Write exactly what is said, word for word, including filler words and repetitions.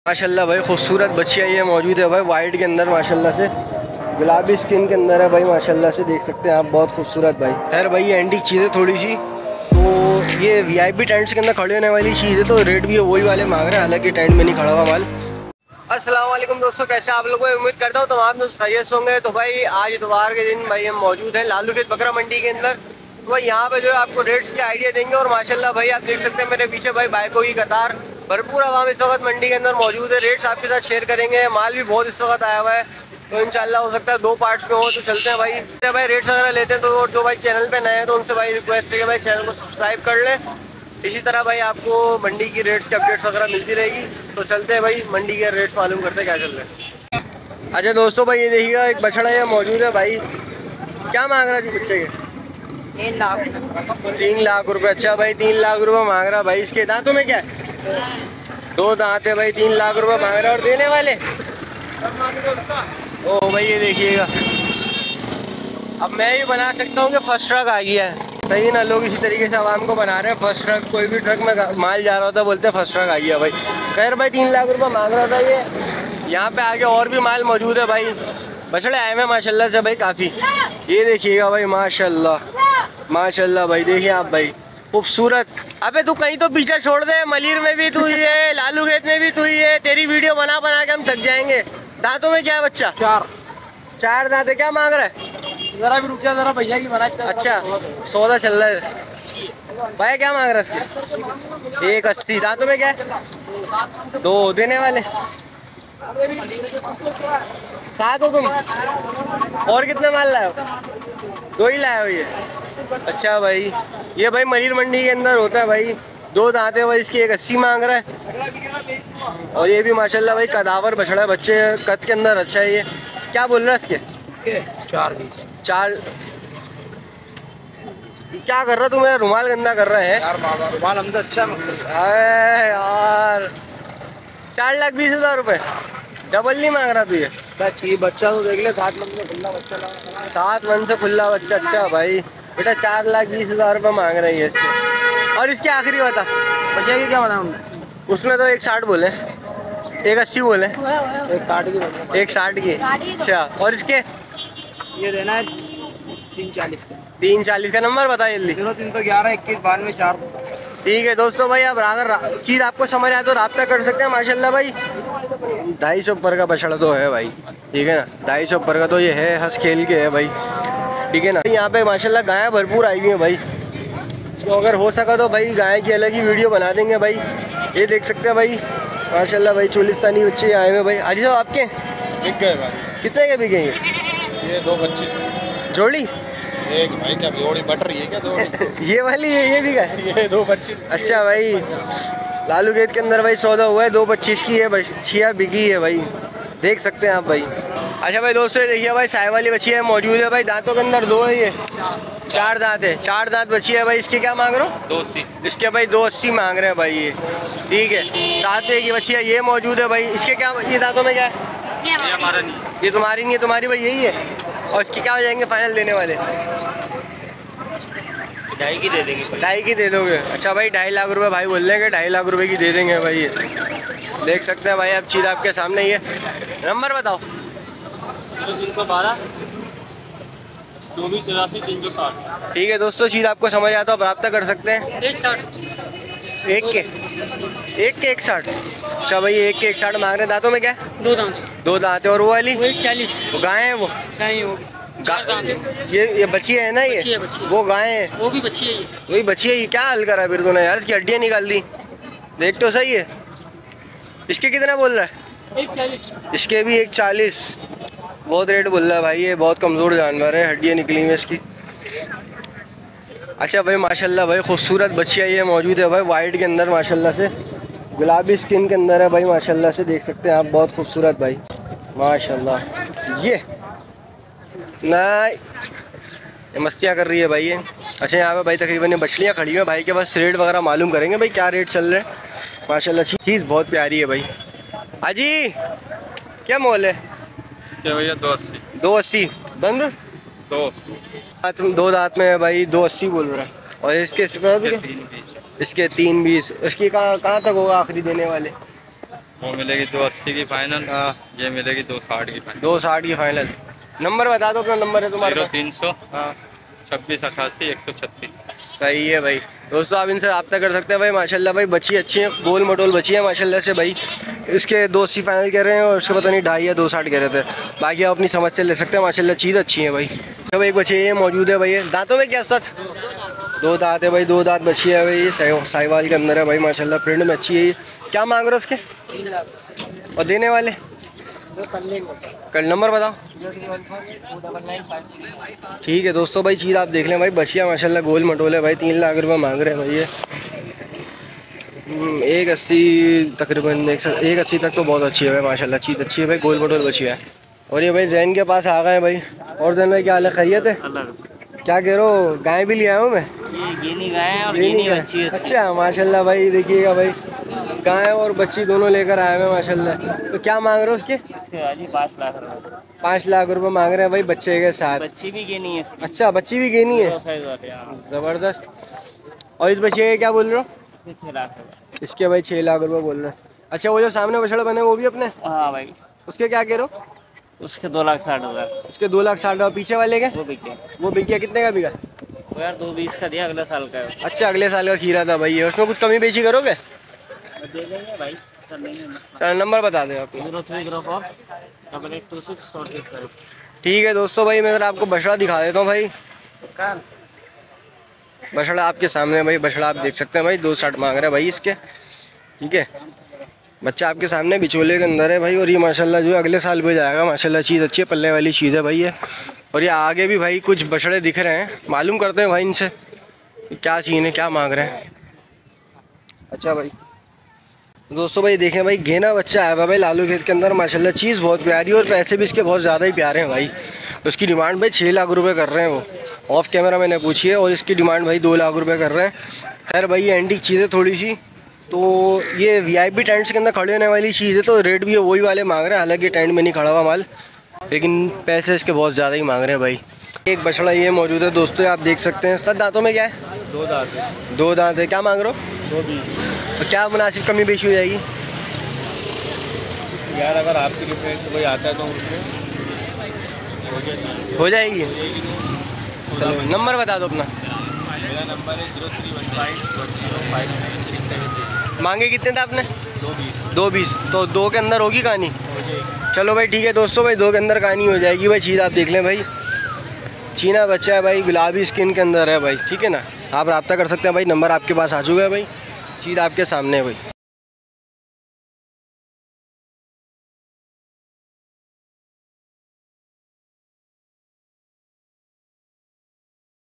माशाल्लाह भाई खूबसूरत बच्चियाँ ये मौजूद है भाई, वाइट के अंदर माशाल्लाह से, गुलाबी स्किन के अंदर है भाई माशाल्लाह से, देख सकते हैं आप, बहुत खूबसूरत भाई। खैर भाई ये एंटीक चीज़ है थोड़ी सी, तो ये वीआईपी टेंट्स के अंदर खड़े होने वाली चीज़ है, तो रेट भी वही वाले मांग रहे हैं, हालांकि टेंट में नहीं खड़ा हुआ माल। अस्सलाम वालेकुम दोस्तों, कैसे आप लोगों को, उम्मीद करता हूँ तमाम दोस्त खैरियत होंगे। तो भाई आज इतवार के दिन भाई हम मौजूद हैं लालू खेत बकरा मंडी के अंदर। तो भाई यहाँ पे जो है आपको रेट्स के आइडिया देंगे, और माशाल्लाह भाई आप देख सकते हैं मेरे पीछे भाई बाइकों की कतार, भरपूर आवाम इस वक्त मंडी के अंदर मौजूद है। रेट्स आपके साथ शेयर करेंगे, माल भी बहुत इस वक्त आया हुआ है, तो इंशाल्लाह हो सकता है दो पार्ट्स में हो। तो चलते हैं भाई भाई रेट्स वगैरह लेते हैं। तो जो भाई चैनल पे नए हैं तो उनसे भाई रिक्वेस्ट है कि भाई चैनल को सब्सक्राइब कर लें, इसी तरह भाई आपको मंडी की रेट्स की अपडेट्स वगैरह मिलती रहेगी। तो चलते हैं भाई मंडी के रेट्स मालूम करते हैं क्या चल रहे हैं। अच्छा दोस्तों भाई ये देखिएगा एक बछड़ा ये मौजूद है भाई, क्या मांग रहा है जी बच्चे के? तीन लाख तीन लाख रुपए। अच्छा भाई तीन लाख रुपए मांग रहा भाई। इसके दांतों में क्या है? दो दांत है भाई, तीन लाख रुपए मांग रहा है। और देने वाले ओ भाई ये देखिएगा, अब मैं भी बना सकता हूँ कि फर्स्ट ट्रक आ गया है, सही ना, लोग इसी तरीके से आवाम को बना रहे हैं फर्स्ट ट्रक। कोई भी ट्रक में माल जा रहा होता है बोलते हैं फर्स्ट ट्रक आ गया भाई। खैर भाई तीन लाख रुपए मांग रहा था ये। यहाँ पे आगे और भी माल मौजूद है भाई, बछड़े आए हुए माशाल्लाह से भाई काफ़ी। ये देखिएगा भाई माशाल्लाह माशाल्लाह भाई, देखिए आप भाई खूबसूरत। अबे तू कहीं तो पीछे छोड़ दे, मलिर में भी तू ही है, लालू खेत में भी तू ही है, तेरी वीडियो बना बना के हम थक जाएंगे। दांतों में क्या है बच्चा? चार चार दांत है। क्या मांग रहा है? जरा भी रुक जा, जरा भैया की बना। अच्छा सौदा चल रहा है भाई, क्या मांग रहा है इसके? एक अस्सी। दांतों में क्या है? दो। देने वाले सात हो तुम? और कितने माल लाए हो? दो ही लाए हो ये? अच्छा भाई ये भाई मलिर मंडी के अंदर होता है भाई, दो दांत है भाई इसकी, एक अस्सी मांग रहा है। और ये भी माशाल्लाह भाई कदावर बछड़ा है, बच्चे कद के अंदर अच्छा है ये। क्या बोल रहा है इसके? इसके चार चार। क्या कर रहा तू? मेरा रुमाल गंदा कर रहा है यार, रुमाल हम तो अच्छा मकसद है यार। चार लाख बीस हजार रुपए, डबल नहीं मांग रहा तू ये? चाहिए बच्चा तो देख ले, सात मन से खुला बच्चा लगा, सात मन से खुला बच्चा। अच्छा भाई बेटा चार लाख बीस हजार रुपये मांग रही है इसके। और इसके आखिरी बता बच्चे की क्या बताऊँ? उसमें तो एक साठ बोले, एक अस्सी बोले, एक साठ की, एक साठ की। अच्छा और इसके? ये देना है तीन चालीस का। तीन चालीस का। नंबर बता जल्दी। जीरो तीन सौ ग्यारह इक्कीस बानवे चार सौ। ठीक है दोस्तों भाई, अब अगर चीज़ आपको समझ आए तो रब्ता कर सकते हैं माशाल्लाह भाई। ढाई सौ पर का बछड़ा तो है भाई, ठीक है ना, ढाई सौ पर का तो ये है, हंस खेल के है भाई, ठीक है ना। यहाँ पे माशाल्लाह गायें भरपूर आई हुई हैं भाई, तो अगर हो सका तो भाई गाय की अलग ही वीडियो बना देंगे भाई। ये देख सकते हैं भाई माशाल्लाह भाई चोलिस्तानी बच्चे आए हुए भाई। अजी साहब आपके बिक गए भाई। कितने के बिकेंगे? ये दो पच्चीस जोड़ी? एक भाई क्या जोड़ी बट रही है क्या? दो ये वाली है, ये भी का? ये दो पच्चीस। अच्छा भाई लालू खेत के अंदर भाई सौदा हुआ है, दो पच्चीस की है बच्चियाँ बिकी है भाई, देख सकते हैं आप भाई। अच्छा भाई दोस्तों देखिए भाई साय वाली बच्चियाँ मौजूद है भाई, दांतों के अंदर दो है, ये चार दांत है, चार दांत बच्ची है भाई। इसके क्या मांग रहे हो? दो अस्सी। इसके भाई दो अस्सी मांग रहे हैं भाई ये, ठीक है। सात पे की बच्ची है ये मौजूद है भाई। इसके क्या, ये दांतों में क्या है? ये हमारा नहीं, ये तुम्हारी नहीं है, तुम्हारी भाई यही है। और इसकी क्या हो जाएंगे फाइनल देने वाले? ढाई की दे देंगे। ढाई की दे दोगे? अच्छा भाई ढाई लाख रुपए भाई बोल देंगे, ढाई लाख रुपए की दे देंगे भाई ये, देख सकते हैं भाई आप, चीज़ आपके सामने ही है। नंबर बताओ। तीन सौ बारह चौबीस तिरासी तीन सौ साठ। ठीक है दोस्तों, चीज़ आपको समझ आता हो रब्ता कर सकते हैं। एक साठ एक के एक के एक साठ। अच्छा भाई एक के एक साठ मांग रहे हैं। दांतों में क्या है? दो दांत, दो दांत है। और वो वाली? वो एक चालीस। वो गाय है? वो नहीं, वो चार दांत है। ये ये बच्ची है ना, ये बच्ची है, बच्ची है। वो गाय है, वो भी बच्ची है। ये वही बच्ची है। ये क्या हल करा फिर तूने यार, इसकी हड्डियाँ निकाल दी, देख तो सही है। इसके कितना बोल रहा है? एक चालीस। इसके भी एक चालीस। बहुत रेट बोल रहा है भाई, ये बहुत कमज़ोर जानवर है, हड्डियाँ निकली हुई इसकी। अच्छा भाई माशाल्लाह भाई खूबसूरत बच्चियाँ ये मौजूद है भाई, वाइट के अंदर माशाल्लाह से, गुलाबी स्किन के अंदर है भाई माशाल्लाह से, देख सकते हैं आप, बहुत खूबसूरत भाई माशाल्लाह। ये नहीं ये मस्तियाँ कर रही है भाई ये। अच्छा यहाँ पे भाई तकरीबन ये मछलियाँ खड़ी हैं भाई के पास, रेट वगैरह मालूम करेंगे भाई क्या रेट चल रहे हैं माशाल्लाह। चीज़ बहुत प्यारी है भाई। हाजी क्या मोल है? क्या भैया दो अस्सी। दो अस्सी बंद? दो दांत, दो दांत में है भाई, दो अस्सी बोल रहा है। और इसके इसके तीन बीस। इसकी कहाँ कहाँ तक होगा आखिरी देने वाले? वो मिलेगी दो अस्सी की फाइनल। हाँ, ये मिलेगी दो साठ की फाइनल। दो साठ की फाइनल। नंबर बता दो, अपना नंबर है तुम्हारे जीरो पास? तीन सौ हाँ, छब्बीस अठासी एक सौ छत्तीस। सही है भाई। दोस्तों आप इनसे रब्ता कर सकते हैं भाई। माशाल्लाह भाई बच्ची अच्छी है, गोल मटोल बच्ची है माशाल्लाह से भाई। इसके दो अस्सी फाइनल कह रहे हैं और उसके पता नहीं ढाई या दो साठ कह रहे थे। बाकी आप अपनी समझ से ले सकते हैं, माशाल्लाह चीज़ अच्छी है भाई। तो भाई एक बच्ची ये मौजूद है भाई। दांतों में क्या सच? दो दांत है भाई, दो दांत बच्ची है भाई। ये साहिवाल के अंदर है भाई माशाल्लाह, प्रिंट में अच्छी है ये। क्या मांग रहे हो उसके और देने वाले? कल नंबर बताओ। ठीक है दोस्तों भाई, चीज़ आप देख लें भाई, बचिया माशाल्लाह गोल मटोल है भाई। तीन लाख रुपए मांग रहे हैं भाई ये। एक अस्सी तकरीबन, एक एक अस्सी तक तो बहुत अच्छी है भाई माशाल्लाह, चीज़ अच्छी है भाई, गोल मटोल बचिया है। और ये भाई जैन के पास आ गए भाई। और जैन भाई क्या हाल है, खैरियत है? क्या कह रहे हो, गाय भी ले आया हूँ मैं? ये गेनी गाय है और गेनी गेनी बच्ची है। अच्छा माशाल्लाह भाई, देखिएगा भाई गाय और बच्ची दोनों लेकर आए हैं माशाल्लाह। तो क्या मांग रहे हो उसके? इसके आज ही पाँच लाख रुपए। पाँच लाख रुपए मांग रहे हैं भाई बच्चे के साथ। बच्ची भी गेनी है इसकी। अच्छा, बच्ची भी गेनी है, दो साइज वाले, हाँ। ज़बरदस्त। और इस बच्चे के क्या बोल रहे हो? इसके छह लाख रुपए। इसके भाई छः लाख रुपए बोल रहे हैं। अच्छा, वो जो सामने बछड़ा बने वो भी अपने? हाँ भाई, उसके क्या कह रहे हो? उसके दो लाख साठ हजार। उसके दो लाख साठ। और पीछे वाले के? वो बिके। वो बिक गया, कितने का बिका? वो यार दो बीस का दिया, अगले साल का है। अच्छा, अगले साल का खीरा था भाई ये। उसमें कुछ कमी बेची करोगे? दे देंगे भाई, कर लेंगे। चलो नंबर बता दो आप। Zero three zero four double eight two six four six five. ठीक है दोस्तों भाई, मैं ज़रा आपको बछड़ा दिखा देता हूँ भाई। बछड़ा आपके सामने भाई, बछड़ा आप देख सकते हैं भाई, दो साठ मांग रहे हैं भाई इसके। ठीक है, बच्चा आपके सामने बिचोले के अंदर है भाई। और ये माशाल्लाह जो है अगले साल भी जाएगा माशाल्लाह, चीज़ अच्छी है, पल्ले वाली चीज़ है भाई ये। और ये आगे भी भाई कुछ बछड़े दिख रहे हैं, मालूम करते हैं भाई इनसे क्या सीन है, क्या मांग रहे हैं। अच्छा भाई, दोस्तों भाई देखें भाई, गेना बच्चा आया हुआ भाई लालू खेत के अंदर माशाल्लाह, चीज़ बहुत प्यारी और पैसे भी इसके बहुत ज़्यादा ही प्यारे हैं भाई। उसकी डिमांड भाई छः लाख रुपए कर रहे हैं वो, ऑफ कैमरा मैंने पूछी है। और इसकी डिमांड भाई दो लाख रुपए कर रहे हैं। खैर भाई ये एंटीक चीज़ें थोड़ी सी, तो ये वीआईपी टेंट्स के अंदर खड़े होने वाली चीज़ है, तो रेट भी वही वाले मांग रहे हैं। हालांकि टेंट में नहीं खड़ा हुआ माल, लेकिन पैसे इसके बहुत ज़्यादा ही मांग रहे हैं भाई। एक बछड़ा ये मौजूद है दोस्तों, आप देख सकते हैं। सर दांतों में क्या है? दो दांत है। दो दांत है। क्या मांग रहे हो? दो बीस। तो क्या मुनासिब कमी बेशी हो जाएगी? यार अगर आपकी डिफरेंस से कोई आता है तो उसमें हो जाएगी। चलो नंबर बता दो अपना। मेरा नंबर है zero three one five one zero five nine three seven. मांगे कितने थे आपने? दो बीस। दो बीस। तो दो के अंदर होगी कहानी? हो जाएगी। चलो भाई ठीक है दोस्तों भाई, दो के अंदर कहानी हो जाएगी भाई। चीज़ आप देख लें भाई, चीना बच्चा है भाई, गुलाबी स्किन के अंदर है भाई। ठीक है ना, आप रब्ता कर सकते हैं भाई, नंबर आपके पास आ चुका है भाई, चीज़ आपके सामने है भाई।